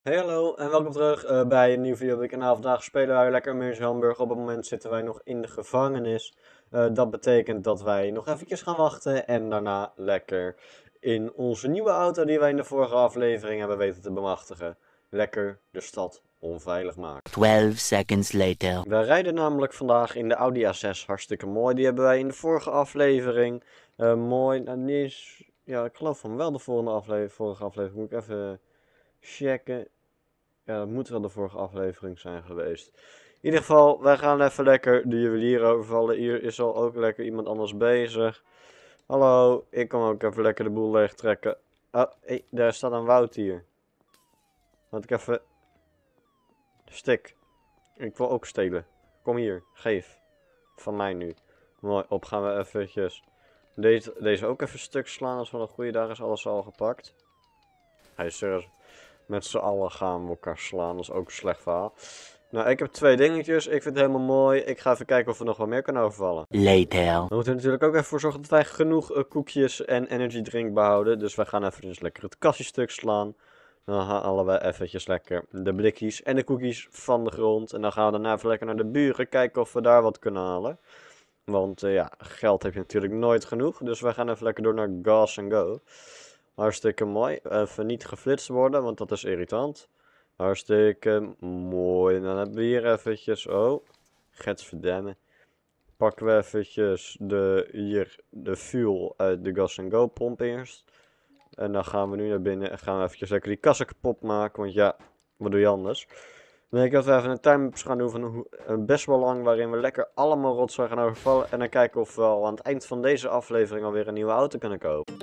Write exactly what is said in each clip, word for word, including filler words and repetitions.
Hey hallo en welkom terug eh, bij een nieuwe video op het kanaal. Vandaag spelen wij lekker Meers Hamburg. Op het moment zitten wij nog in de gevangenis. Eh, dat betekent dat wij nog eventjes gaan wachten en daarna lekker in onze nieuwe auto die wij in de vorige aflevering hebben weten te bemachtigen. Lekker de stad onveilig maken. twaalf seconds later. We rijden namelijk vandaag in de Audi A zes, hartstikke mooi. Die hebben wij in de vorige aflevering eh, mooi, nou niet eens, ja ik geloof van wel de volgende aflevering, vorige aflevering, moet ik even checken. Ja, dat moet wel de vorige aflevering zijn geweest. In ieder geval, wij gaan even lekker de juwelier overvallen. Hier is al ook lekker iemand anders bezig. Hallo, ik kan ook even lekker de boel leeg trekken. Oh, hey, daar staat een Wout hier. Laat ik even... Stik. Ik wil ook stelen. Kom hier, geef. Van mij nu. Mooi, op gaan we eventjes. Deze, deze ook even stuk slaan. Als wel een goede dag is alles al gepakt. Hij is serieus. Met z'n allen gaan we elkaar slaan. Dat is ook een slecht verhaal. Nou, ik heb twee dingetjes. Ik vind het helemaal mooi. Ik ga even kijken of we nog wat meer kunnen overvallen. Later. We moeten er natuurlijk ook even voor zorgen dat wij genoeg uh, koekjes en energy drink behouden. Dus wij gaan even dus lekker het kassiestuk slaan. Dan halen we eventjes lekker de blikjes en de koekjes van de grond. En dan gaan we daarna even lekker naar de buren kijken of we daar wat kunnen halen. Want uh, ja, geld heb je natuurlijk nooit genoeg. Dus wij gaan even lekker door naar Gas and Go. Hartstikke mooi. Even niet geflitst worden, want dat is irritant. Hartstikke mooi. En dan hebben we hier eventjes... Oh, getsverdemme. Pakken we eventjes de, hier de fuel uit de Gas and Go pomp eerst. En dan gaan we nu naar binnen en gaan we eventjes lekker die kassen kapot maken. Want ja, wat doe je anders? Dan denk ik dat we even een timemaps gaan doen van best wel lang. Waarin we lekker allemaal rotzooi gaan overvallen. En dan kijken of we al aan het eind van deze aflevering alweer een nieuwe auto kunnen kopen.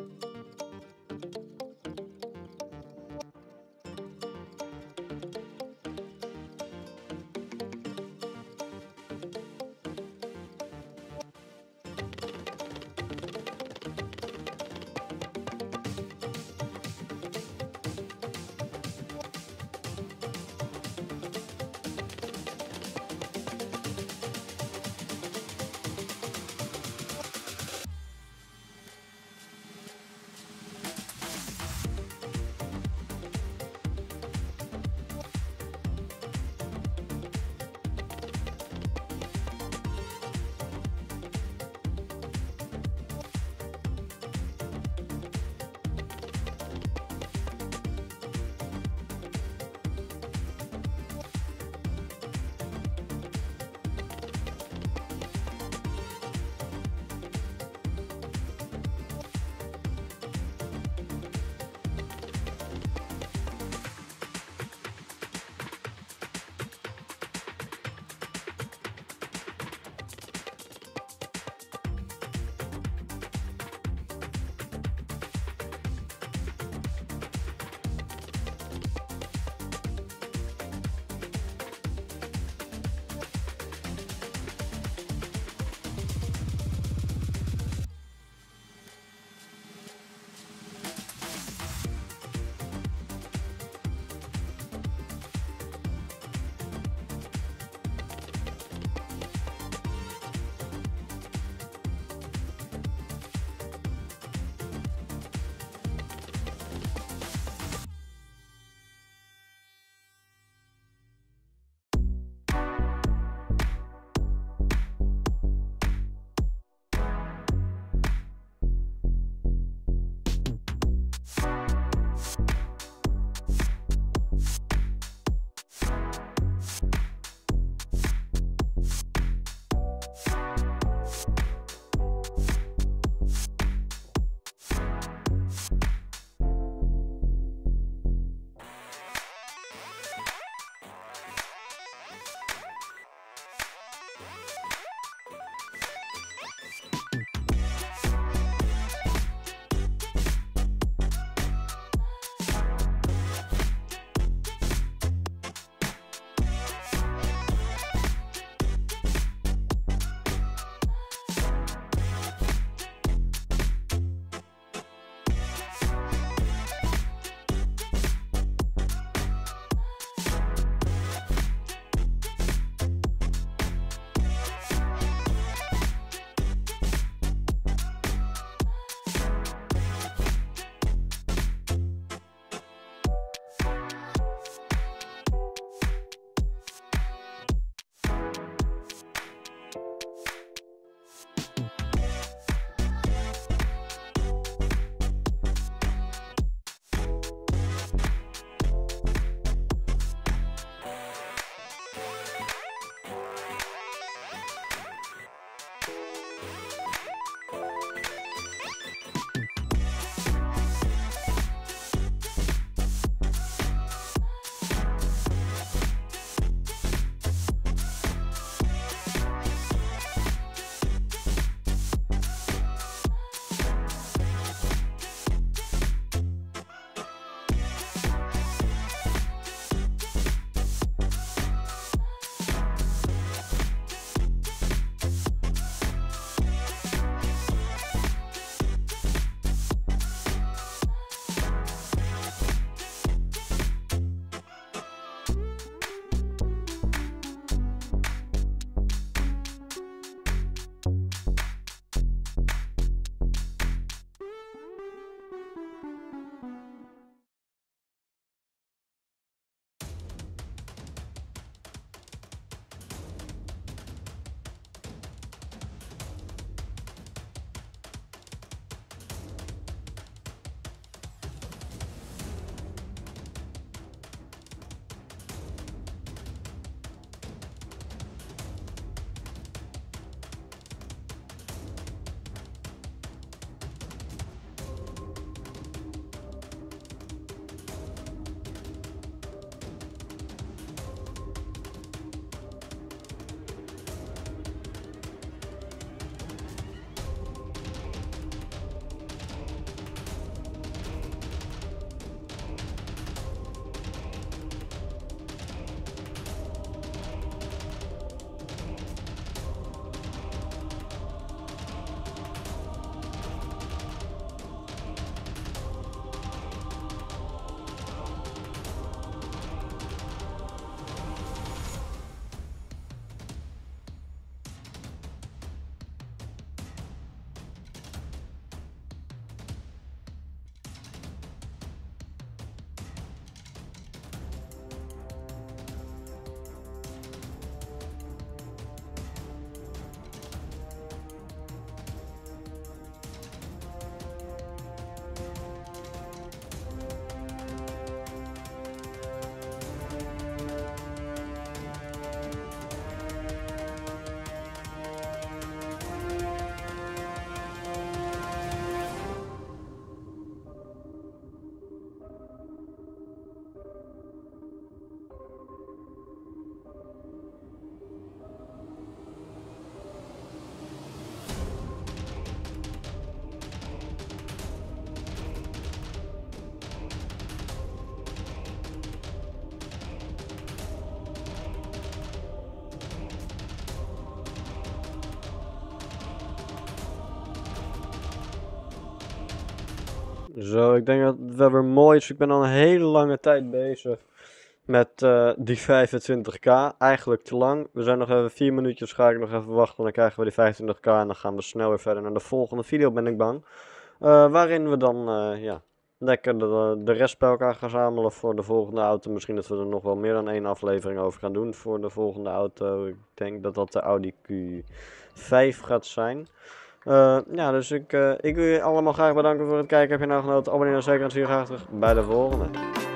Zo, ik denk dat het wel weer mooi is. Ik ben al een hele lange tijd bezig met uh, die vijfentwintig k. Eigenlijk te lang. We zijn nog even vier minuutjes, ga ik nog even wachten. Dan krijgen we die vijfentwintig k en dan gaan we snel weer verder naar de volgende video, ben ik bang. Uh, waarin we dan, uh, ja, lekker de, de rest bij elkaar gaan zamelen voor de volgende auto. Misschien dat we er nog wel meer dan één aflevering over gaan doen voor de volgende auto. Ik denk dat dat de Audi Q vijf gaat zijn. Uh, ja, dus ik, uh, ik wil je allemaal graag bedanken voor het kijken. Heb je nou genoten? Abonneer dan zeker en zie je graag terug bij de volgende.